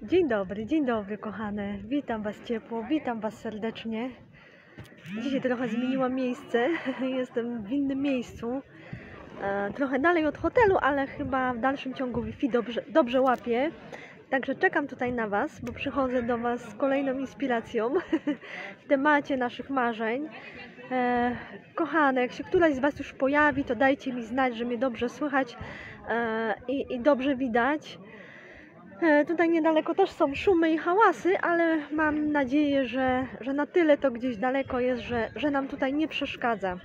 Dzień dobry kochane, witam Was ciepło, witam Was serdecznie. Dzisiaj trochę zmieniłam miejsce, jestem w innym miejscu, trochę dalej od hotelu, ale chyba w dalszym ciągu Wi-Fi dobrze łapię. Także czekam tutaj na Was, bo przychodzę do Was z kolejną inspiracją w temacie naszych marzeń. Kochane, jak się któraś z Was już pojawi, to dajcie mi znać, że mnie dobrze słychać i dobrze widać. Tutaj niedaleko też są szumy i hałasy, ale mam nadzieję, że na tyle to gdzieś daleko jest, że nam tutaj nie przeszkadza.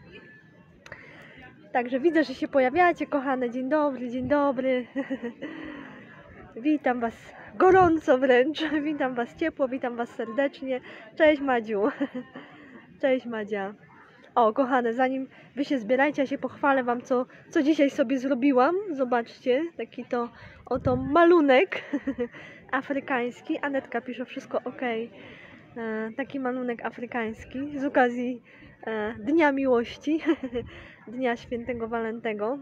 Także widzę, że się pojawiacie, kochane. Dzień dobry, dzień dobry. Witam Was gorąco wręcz, witam Was ciepło, witam Was serdecznie. Cześć Madziu. Cześć Madzia. O, kochane, zanim Wy się zbierajcie, ja się pochwalę Wam, co dzisiaj sobie zrobiłam. Zobaczcie, taki to oto malunek afrykański. Anetka pisze, wszystko ok. Taki malunek afrykański z okazji Dnia Miłości, Dnia Świętego Walentego.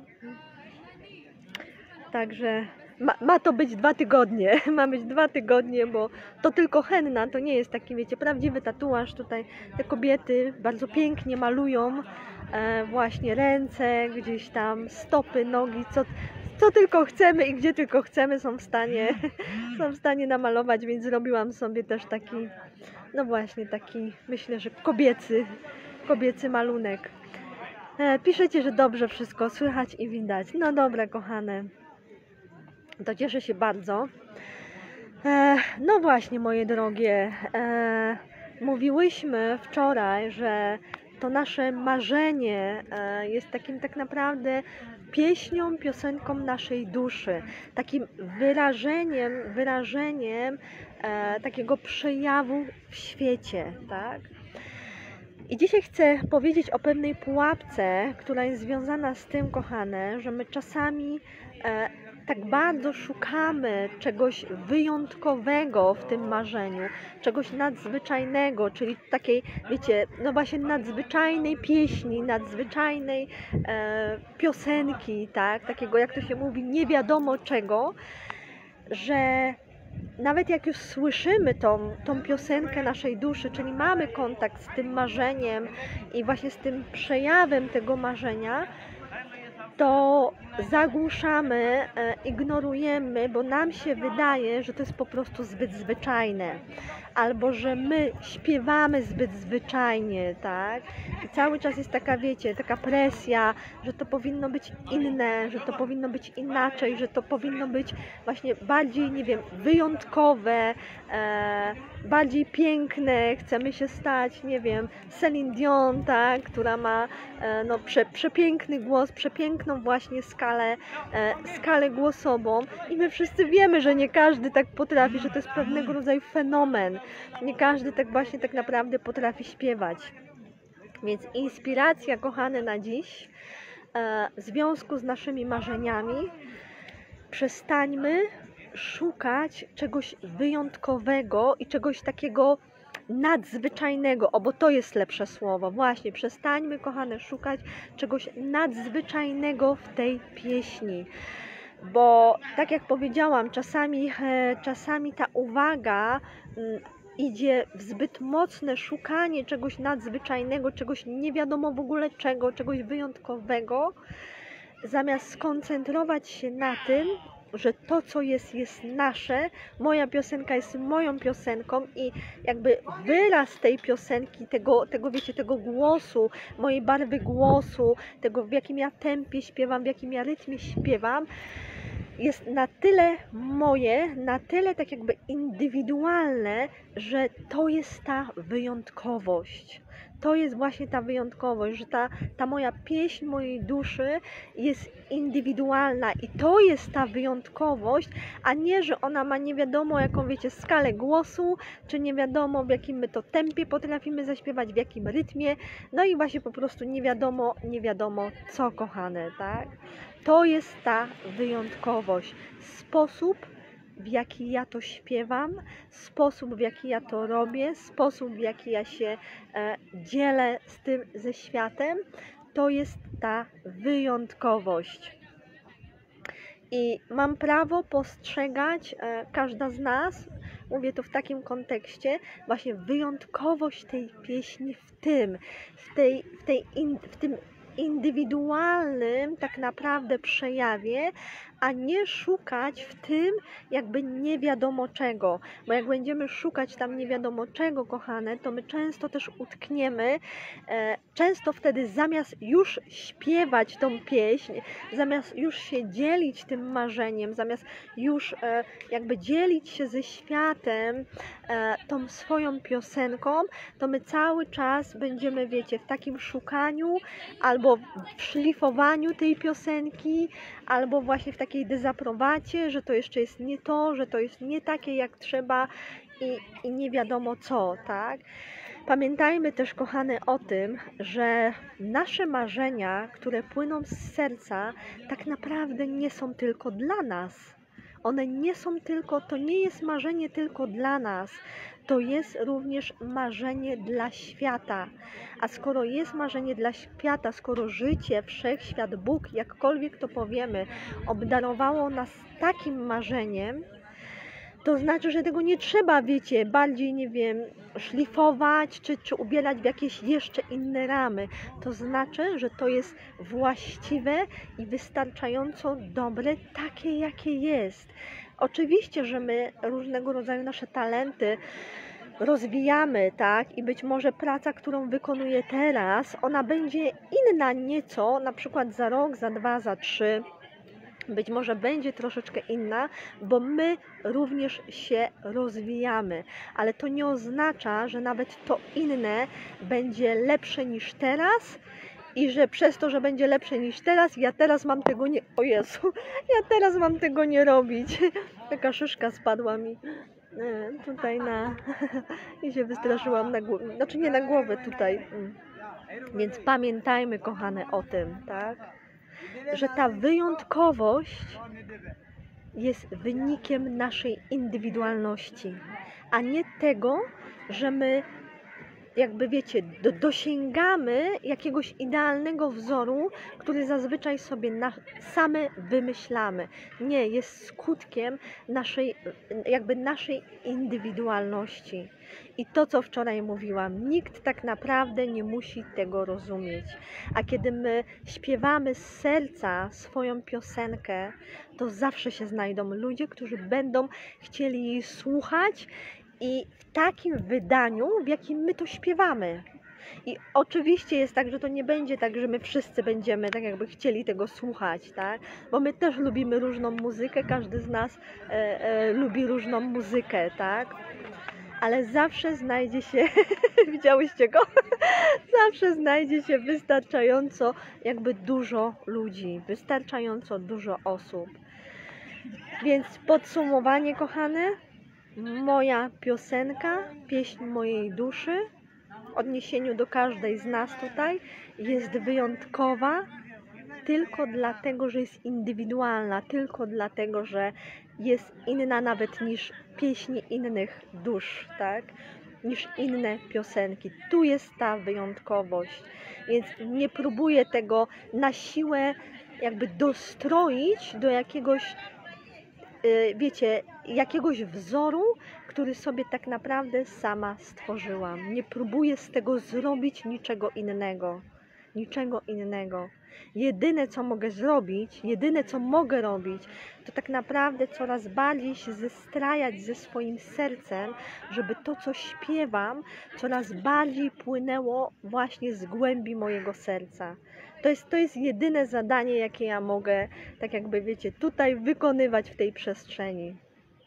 Także ma to być 2 tygodnie, ma być 2 tygodnie, bo to tylko henna, to nie jest taki, wiecie, prawdziwy tatuaż. Tutaj te kobiety bardzo pięknie malują właśnie ręce, gdzieś tam stopy, nogi, co tylko chcemy i gdzie tylko chcemy są w stanie namalować, więc zrobiłam sobie też taki, no właśnie taki, myślę, że kobiecy malunek. Piszecie, że dobrze wszystko słychać i widać. No dobra, kochane. To cieszę się bardzo. No właśnie, moje drogie, mówiłyśmy wczoraj, że to nasze marzenie jest takim tak naprawdę pieśnią, piosenką naszej duszy, takim wyrażeniem takiego przejawu w świecie, tak? I dzisiaj chcę powiedzieć o pewnej pułapce, która jest związana z tym, kochane, że my czasami tak bardzo szukamy czegoś wyjątkowego w tym marzeniu, czegoś nadzwyczajnego, czyli takiej, wiecie, no właśnie nadzwyczajnej pieśni, nadzwyczajnej piosenki, tak, takiego, jak to się mówi, nie wiadomo że nawet jak już słyszymy tą piosenkę naszej duszy, czyli mamy kontakt z tym marzeniem i właśnie z tym przejawem tego marzenia, to zagłuszamy, ignorujemy, bo nam się wydaje, że to jest po prostu zbyt zwyczajne, albo że my śpiewamy zbyt zwyczajnie, tak? I cały czas jest taka, wiecie, taka presja, że to powinno być inne, że to powinno być inaczej, że to powinno być właśnie bardziej, nie wiem, wyjątkowe, bardziej piękne. Chcemy się stać, nie wiem, Celine Dion, tak? Która ma no, przepiękny głos, przepiękną właśnie skalę głosową i my wszyscy wiemy, że nie każdy tak potrafi, że to jest pewnego rodzaju fenomen. Nie każdy tak właśnie tak naprawdę potrafi śpiewać. Więc inspiracja, kochane, na dziś w związku z naszymi marzeniami, przestańmy szukać czegoś wyjątkowego i czegoś takiego nadzwyczajnego, bo to jest lepsze słowo. Właśnie, przestańmy, kochane, szukać czegoś nadzwyczajnego w tej pieśni. Bo tak jak powiedziałam, czasami ta uwaga idzie w zbyt mocne szukanie czegoś nadzwyczajnego, czegoś nie wiadomo w ogóle czego, czegoś wyjątkowego, zamiast skoncentrować się na tym, że to, co jest nasze, moja piosenka jest moją piosenką i jakby wyraz tej piosenki, tego wiecie, tego głosu, mojej barwy głosu, tego, w jakim ja tempie śpiewam, w jakim ja rytmie śpiewam, jest na tyle moje, na tyle tak jakby indywidualne, że to jest ta wyjątkowość. To jest właśnie ta wyjątkowość, że ta moja pieśń mojej duszy jest indywidualna i to jest ta wyjątkowość, a nie, że ona ma nie wiadomo jaką, wiecie, skalę głosu, czy nie wiadomo w jakim my to tempie potrafimy zaśpiewać, w jakim rytmie, no i właśnie po prostu nie wiadomo co, kochane, tak? To jest ta wyjątkowość, sposób, w jaki ja to śpiewam, sposób, w jaki ja to robię, sposób, w jaki ja się dzielę z tym, ze światem, to jest ta wyjątkowość. I mam prawo postrzegać, każda z nas, mówię to w takim kontekście, właśnie wyjątkowość tej pieśni w tym indywidualnym tak naprawdę przejawie, a nie szukać w tym jakby nie wiadomo czego, bo jak będziemy szukać tam nie wiadomo czego, kochane, to my często też utkniemy, często wtedy zamiast już śpiewać tą pieśń, zamiast już się dzielić tym marzeniem, zamiast już jakby dzielić się ze światem tą swoją piosenką, to my cały czas będziemy, wiecie, w takim szukaniu albo w szlifowaniu tej piosenki, albo właśnie w takiej dezaprobacie, że to jeszcze jest nie to, że to jest nie takie jak trzeba i nie wiadomo co, tak? Pamiętajmy też, kochane, o tym, że nasze marzenia, które płyną z serca, tak naprawdę nie są tylko dla nas. One nie są tylko, to nie jest marzenie tylko dla nas, to jest również marzenie dla świata. A skoro jest marzenie dla świata, skoro życie, wszechświat, Bóg, jakkolwiek to powiemy, obdarowało nas takim marzeniem, to znaczy, że tego nie trzeba, wiecie, bardziej, nie wiem, szlifować, czy ubierać w jakieś jeszcze inne ramy. To znaczy, że to jest właściwe i wystarczająco dobre, takie jakie jest. Oczywiście, że my różnego rodzaju nasze talenty rozwijamy, tak? I być może praca, którą wykonuję teraz, ona będzie inna nieco, na przykład za rok, za 2, za 3. Być może będzie troszeczkę inna, bo my również się rozwijamy, ale to nie oznacza, że nawet to inne będzie lepsze niż teraz i że przez to, że będzie lepsze niż teraz, ja teraz mam tego nie... O Jezu, ja teraz mam tego nie robić. Taka szyszka spadła mi tutaj na... i się wystraszyłam na głowę, znaczy nie na głowę, tutaj. Więc pamiętajmy, kochane, o tym, tak? Że ta wyjątkowość jest wynikiem naszej indywidualności, a nie tego, że my jakby, wiecie, dosięgamy jakiegoś idealnego wzoru, który zazwyczaj sobie same wymyślamy. Nie, jest skutkiem naszej indywidualności. I to, co wczoraj mówiłam, nikt tak naprawdę nie musi tego rozumieć. A kiedy my śpiewamy z serca swoją piosenkę, to zawsze się znajdą ludzie, którzy będą chcieli jej słuchać i w takim wydaniu, w jakim my to śpiewamy. I oczywiście jest tak, że to nie będzie tak, że my wszyscy będziemy tak jakby chcieli tego słuchać, tak? Bo my też lubimy różną muzykę, każdy z nas lubi różną muzykę, tak? Ale zawsze znajdzie się, widziałyście go? Zawsze znajdzie się wystarczająco jakby dużo ludzi, wystarczająco dużo osób. Więc podsumowanie, kochane, moja piosenka, pieśń mojej duszy, w odniesieniu do każdej z nas tutaj, jest wyjątkowa tylko dlatego, że jest indywidualna, tylko dlatego, że jest inna nawet niż pieśni innych dusz, tak? Niż inne piosenki. Tu jest ta wyjątkowość, więc nie próbuję tego na siłę jakby dostroić do jakiegoś, wiecie, jakiegoś wzoru, który sobie tak naprawdę sama stworzyłam. Nie próbuję z tego zrobić niczego innego. Niczego innego. Jedyne, co mogę zrobić, jedyne, co mogę robić, to tak naprawdę coraz bardziej się zestrajać ze swoim sercem, żeby to, co śpiewam, coraz bardziej płynęło właśnie z głębi mojego serca. To jest jedyne zadanie, jakie ja mogę, tak jakby, wiecie, tutaj wykonywać w tej przestrzeni.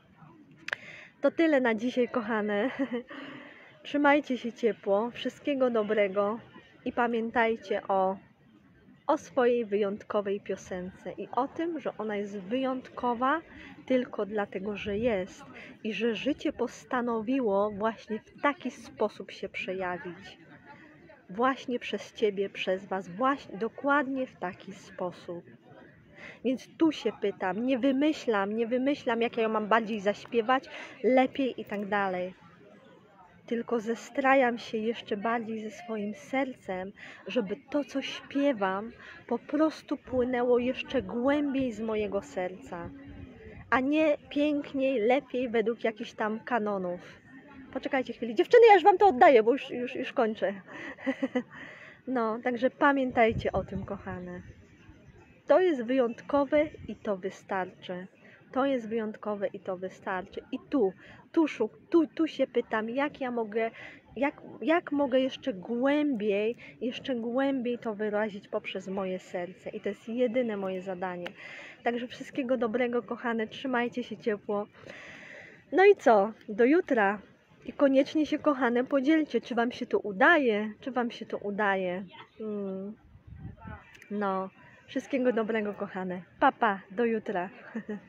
To tyle na dzisiaj, kochane. Trzymajcie się ciepło, wszystkiego dobrego i pamiętajcie o swojej wyjątkowej piosence i o tym, że ona jest wyjątkowa tylko dlatego, że jest i że życie postanowiło właśnie w taki sposób się przejawić. Właśnie przez Ciebie, przez Was, właśnie dokładnie w taki sposób. Więc tu się pytam, nie wymyślam, jak ja ją mam bardziej zaśpiewać, lepiej i tak dalej. tylko zestrajam się jeszcze bardziej ze swoim sercem, żeby to, co śpiewam, po prostu płynęło jeszcze głębiej z mojego serca, a nie piękniej, lepiej według jakichś tam kanonów. Poczekajcie chwilę. Dziewczyny, ja już Wam to oddaję, bo już kończę. No, także pamiętajcie o tym, kochane. To jest wyjątkowe i to wystarczy. To jest wyjątkowe i to wystarczy. I tu się pytam, jak ja mogę, jak mogę jeszcze głębiej to wyrazić poprzez moje serce. I to jest jedyne moje zadanie. Także wszystkiego dobrego, kochane. Trzymajcie się ciepło. No i co? Do jutra. I koniecznie się, kochane, podzielcie, czy Wam się to udaje, czy Wam się to udaje. No, wszystkiego dobrego, kochane. Pa, pa, do jutra.